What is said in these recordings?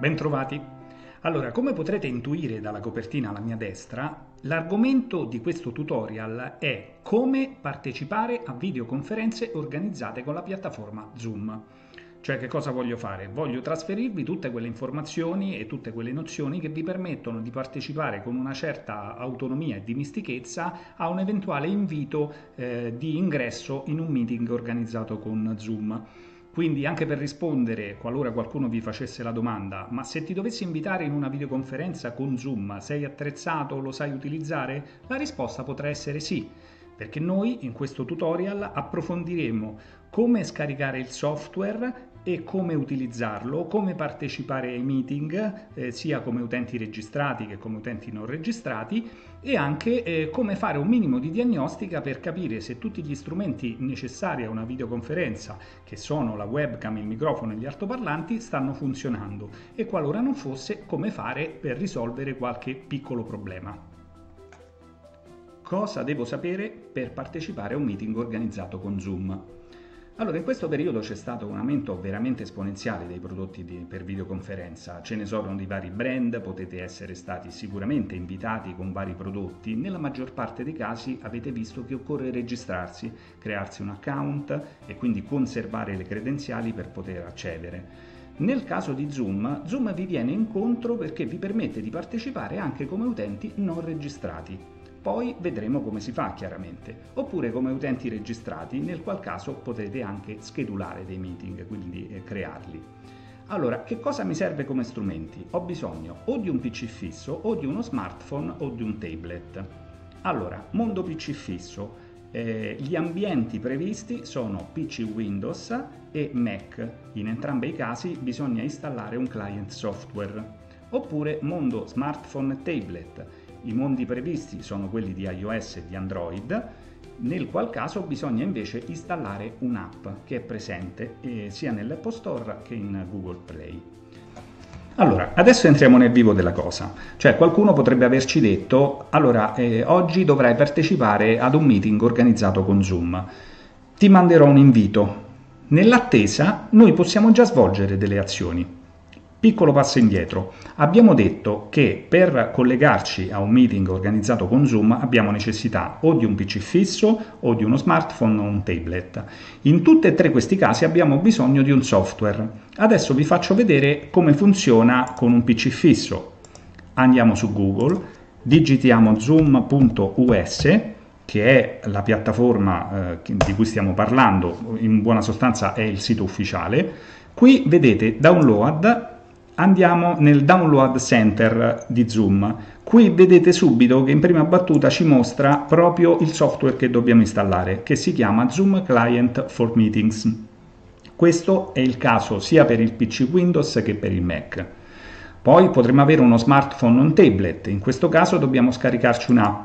Bentrovati. Allora, come potrete intuire dalla copertina alla mia destra, l'argomento di questo tutorial è come partecipare a videoconferenze organizzate con la piattaforma Zoom. Cioè, che cosa voglio fare? Voglio trasferirvi tutte quelle informazioni e tutte quelle nozioni che vi permettono di partecipare con una certa autonomia e dimistichezza a un eventuale invito di ingresso in un meeting organizzato con Zoom. Quindi anche per rispondere, qualora qualcuno vi facesse la domanda, ma se ti dovessi invitare in una videoconferenza con Zoom, sei attrezzato, lo sai utilizzare? La risposta potrà essere sì, perché noi in questo tutorial approfondiremo come scaricare il software e come utilizzarlo, come partecipare ai meeting, sia come utenti registrati che come utenti non registrati, e anche come fare un minimo di diagnostica per capire se tutti gli strumenti necessari a una videoconferenza, che sono la webcam, il microfono e gli altoparlanti, stanno funzionando e qualora non fosse, come fare per risolvere qualche piccolo problema. Cosa devo sapere per partecipare a un meeting organizzato con Zoom? Allora, in questo periodo c'è stato un aumento veramente esponenziale dei prodotti per videoconferenza, ce ne sono di vari brand, potete essere stati sicuramente invitati con vari prodotti, nella maggior parte dei casi avete visto che occorre registrarsi, crearsi un account e quindi conservare le credenziali per poter accedere. Nel caso di Zoom, Zoom vi viene incontro perché vi permette di partecipare anche come utenti non registrati. Poi vedremo come si fa chiaramente, oppure come utenti registrati, nel qual caso potrete anche schedulare dei meeting, quindi crearli. Allora, che cosa mi serve come strumenti? Ho bisogno o di un PC fisso, o di uno smartphone, o di un tablet. Allora, mondo PC fisso, gli ambienti previsti sono PC Windows e Mac. In entrambi i casi bisogna installare un client software. Oppure mondo smartphone e tablet. I mondi previsti sono quelli di iOS e di Android, nel qual caso bisogna invece installare un'app che è presente sia nell'Apple Store che in Google Play. Allora, adesso entriamo nel vivo della cosa. Cioè, qualcuno potrebbe averci detto, allora, oggi dovrai partecipare ad un meeting organizzato con Zoom. Ti manderò un invito. Nell'attesa, noi possiamo già svolgere delle azioni. Piccolo passo indietro, abbiamo detto che per collegarci a un meeting organizzato con Zoom abbiamo necessità o di un PC fisso o di uno smartphone o un tablet. In tutti e tre questi casi abbiamo bisogno di un software. Adesso vi faccio vedere come funziona con un PC fisso. Andiamo su Google, digitiamo zoom.us, che è la piattaforma di cui stiamo parlando, in buona sostanza è il sito ufficiale. Qui vedete Download. Andiamo nel Download Center di Zoom. Qui vedete subito che in prima battuta ci mostra proprio il software che dobbiamo installare, che si chiama Zoom Client for Meetings. Questo è il caso sia per il PC Windows che per il Mac. Poi potremmo avere uno smartphone o un tablet, in questo caso dobbiamo scaricarci un'app.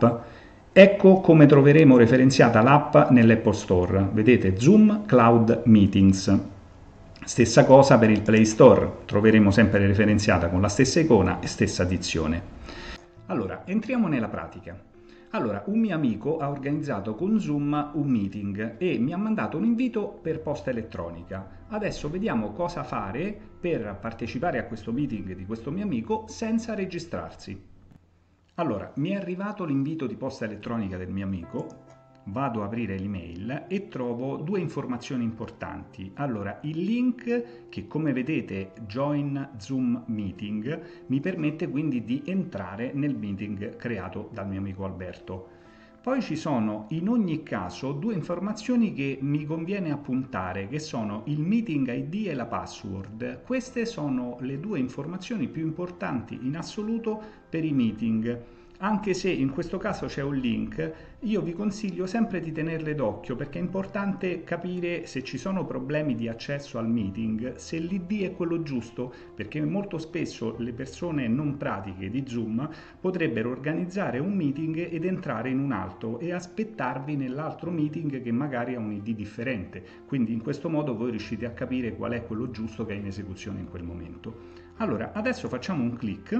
Ecco come troveremo referenziata l'app nell'Apple Store. Vedete Zoom Cloud Meetings. Stessa cosa per il Play Store, troveremo sempre referenziata con la stessa icona e stessa addizione. Allora, entriamo nella pratica. Allora, un mio amico ha organizzato con Zoom un meeting e mi ha mandato un invito per posta elettronica. Adesso vediamo cosa fare per partecipare a questo meeting di questo mio amico senza registrarsi. Allora, mi è arrivato l'invito di posta elettronica del mio amico. Vado a aprire l'email e trovo due informazioni importanti. Allora, il link che come vedete Join Zoom Meeting mi permette quindi di entrare nel meeting creato dal mio amico Alberto. Poi ci sono in ogni caso due informazioni che mi conviene appuntare, che sono il meeting ID e la password. Queste sono le due informazioni più importanti in assoluto per i meeting. Anche se in questo caso c'è un link, io vi consiglio sempre di tenerle d'occhio perché è importante capire se ci sono problemi di accesso al meeting, se l'ID è quello giusto, perché molto spesso le persone non pratiche di Zoom potrebbero organizzare un meeting ed entrare in un altro e aspettarvi nell'altro meeting che magari ha un ID differente. Quindi in questo modo voi riuscite a capire qual è quello giusto che è in esecuzione in quel momento. Allora, adesso facciamo un clic.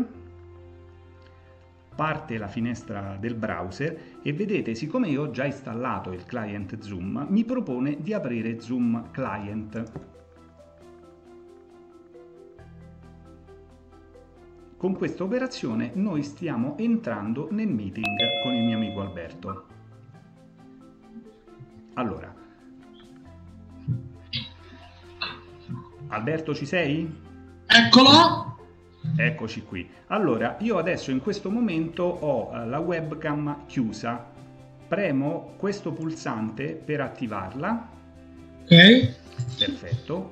Parte la finestra del browser e vedete, siccome io ho già installato il client Zoom, mi propone di aprire Zoom Client. Con questa operazione noi stiamo entrando nel meeting con il mio amico Alberto. Allora, Alberto, ci sei? Eccolo! Eccoci qui. Allora, io adesso in questo momento ho la webcam chiusa. Premo questo pulsante per attivarla. Ok. Perfetto.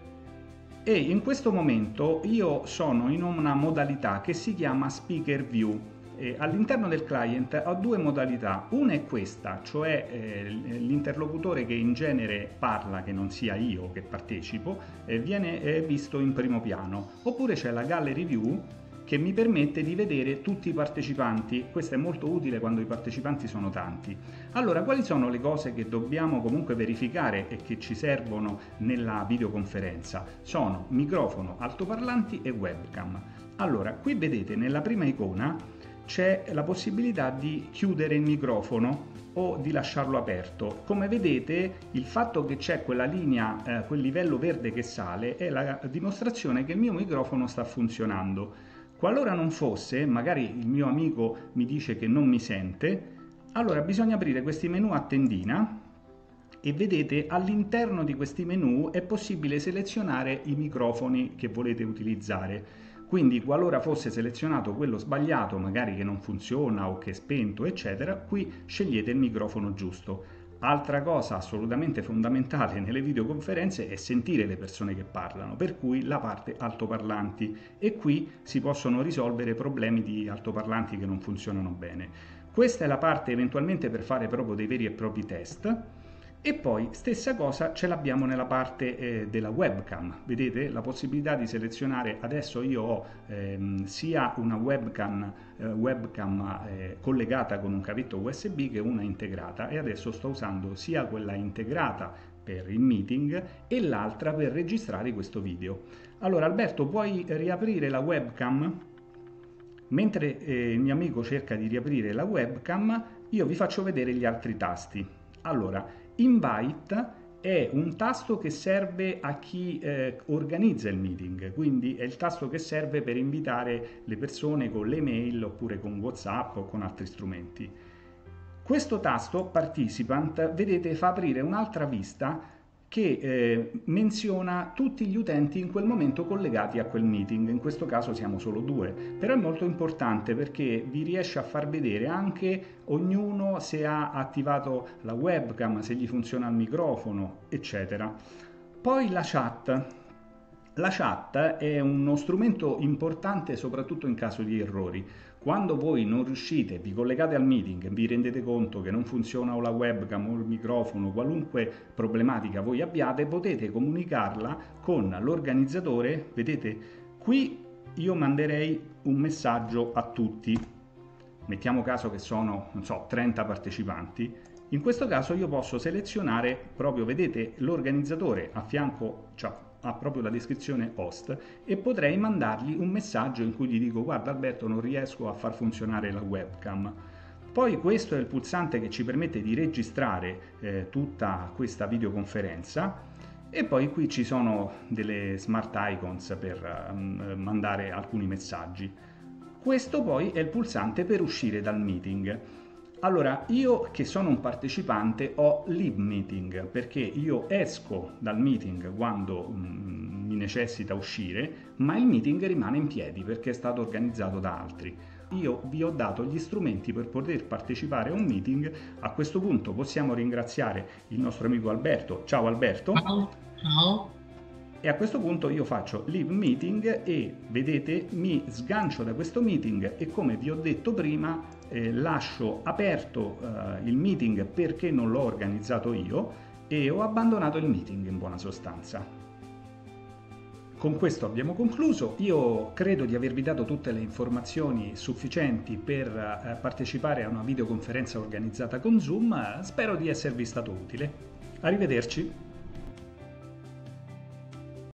E in questo momento io sono in una modalità che si chiama Speaker View. All'interno del client ho due modalità. Una è questa, cioè l'interlocutore che in genere parla, che non sia io che partecipo, viene visto in primo piano. Oppure c'è la Gallery View che mi permette di vedere tutti i partecipanti. Questo è molto utile quando i partecipanti sono tanti. Allora, quali sono le cose che dobbiamo comunque verificare e che ci servono nella videoconferenza? Sono microfono, altoparlanti e webcam. Allora, qui vedete nella prima icona c'è la possibilità di chiudere il microfono o di lasciarlo aperto. Come vedete, il fatto che c'è quella linea, quel livello verde che sale, è la dimostrazione che il mio microfono sta funzionando. Qualora non fosse, magari il mio amico mi dice che non mi sente, allora bisogna aprire questi menu a tendina e vedete all'interno di questi menu è possibile selezionare i microfoni che volete utilizzare. Quindi qualora fosse selezionato quello sbagliato, magari che non funziona o che è spento, eccetera, qui scegliete il microfono giusto. Altra cosa assolutamente fondamentale nelle videoconferenze è sentire le persone che parlano, per cui la parte altoparlanti, e qui si possono risolvere problemi di altoparlanti che non funzionano bene. Questa è la parte eventualmente per fare proprio dei veri e propri test. E poi stessa cosa ce l'abbiamo nella parte della webcam. Vedete la possibilità di selezionare. Adesso io ho sia una webcam collegata con un cavetto USB che una integrata, e adesso sto usando sia quella integrata per il meeting e l'altra per registrare questo video. Allora Alberto, puoi riaprire la webcam? Mentre il mio amico cerca di riaprire la webcam, io vi faccio vedere gli altri tasti. Allora, Invite è un tasto che serve a chi organizza il meeting, quindi è il tasto che serve per invitare le persone con le mail oppure con WhatsApp o con altri strumenti. Questo tasto Participant, vedete, fa aprire un'altra vista che menziona tutti gli utenti in quel momento collegati a quel meeting. In questo caso siamo solo due, però è molto importante perché vi riesce a far vedere anche ognuno se ha attivato la webcam, se gli funziona il microfono, eccetera. Poi la chat. La chat è uno strumento importante soprattutto in caso di errori. Quando voi non riuscite, vi collegate al meeting e vi rendete conto che non funziona o la webcam o il microfono, qualunque problematica voi abbiate, potete comunicarla con l'organizzatore. Vedete, qui io manderei un messaggio a tutti. Mettiamo caso che sono, non so, 30 partecipanti. In questo caso io posso selezionare proprio, vedete, l'organizzatore a fianco, cioè, ha proprio la descrizione host, e potrei mandargli un messaggio in cui gli dico: guarda Alberto, non riesco a far funzionare la webcam. Poi questo è il pulsante che ci permette di registrare tutta questa videoconferenza, e poi qui ci sono delle smart icons per mandare alcuni messaggi. Questo poi è il pulsante per uscire dal meeting. Allora, io che sono un partecipante ho Leave Meeting, perché io esco dal meeting quando mi necessita uscire, ma il meeting rimane in piedi perché è stato organizzato da altri. Io vi ho dato gli strumenti per poter partecipare a un meeting. A questo punto possiamo ringraziare il nostro amico Alberto. Ciao Alberto. Ciao. Ciao. E a questo punto io faccio Leave Meeting e vedete mi sgancio da questo meeting, e come vi ho detto prima lascio aperto il meeting perché non l'ho organizzato io e ho abbandonato il meeting in buona sostanza. Con questo abbiamo concluso. Io credo di avervi dato tutte le informazioni sufficienti per partecipare a una videoconferenza organizzata con Zoom. Spero di esservi stato utile. Arrivederci.